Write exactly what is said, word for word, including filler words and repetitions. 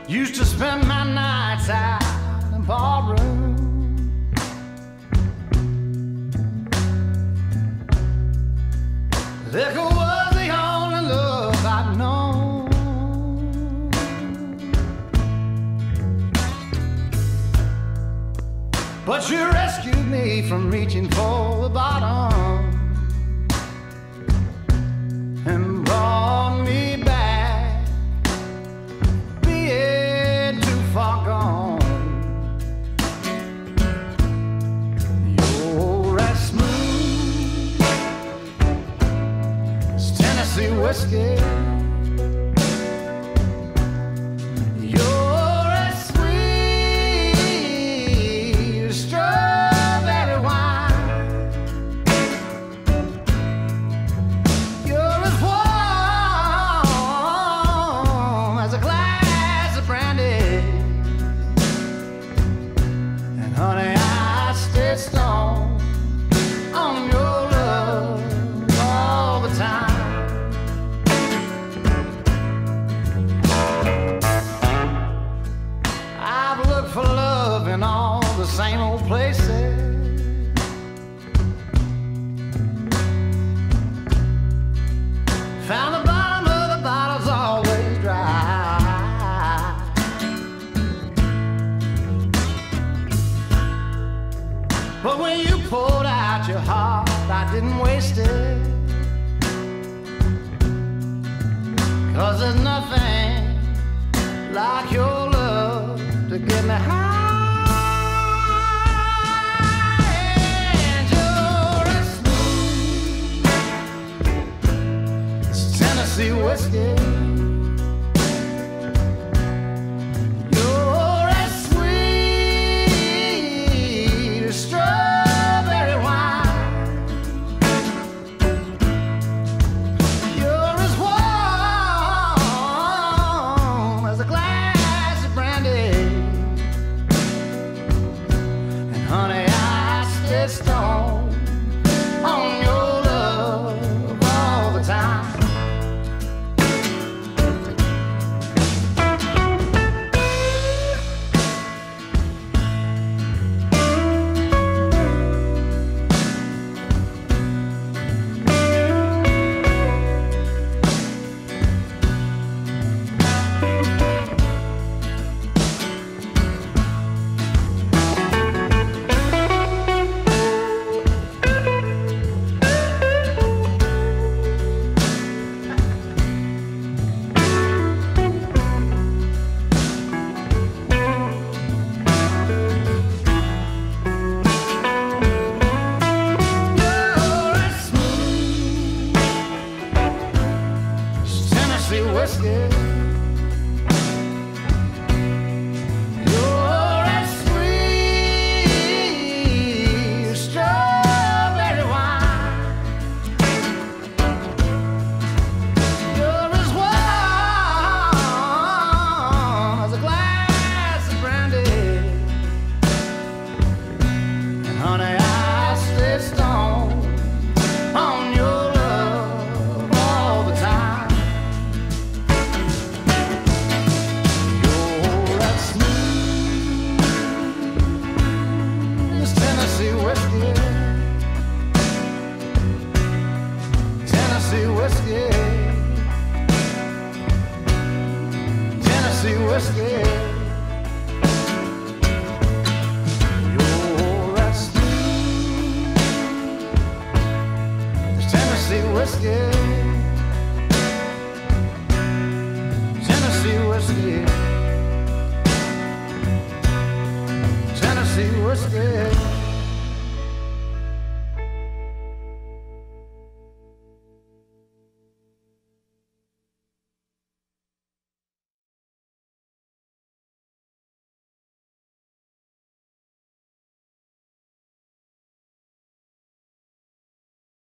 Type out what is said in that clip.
Used to spend my nights out in ballroom. Liquor was the only love I'd known. But you rescued me from reaching for the bottom and brought me back, being too far gone. You're as smooth as Tennessee whiskey. You're as sweet as strawberry wine. You're as warm as a glass of brandy. And honey, I stay stoned on your love all the time. I've looked for love in all the same old places. Found the bottom of the bottle's always dry. But when you poured out your heart, I didn't waste it. 'Cause there's nothing like your love to get me high. And you're as smooth as Tennessee whiskey. You're as sweet as strawberry wine. You're as warm as a glass of brandy. And honey, I stay stoned on your love all the time. Tennessee whiskey. You're as sweet as strawberry wine. You're as warm as a glass of brandy. And honey, I stay stoned on your love all the time. Tennessee whiskey, Tennessee whiskey, Tennessee whiskey. You're as smooth as Tennessee whiskey, Tennessee whiskey, Tennessee whiskey.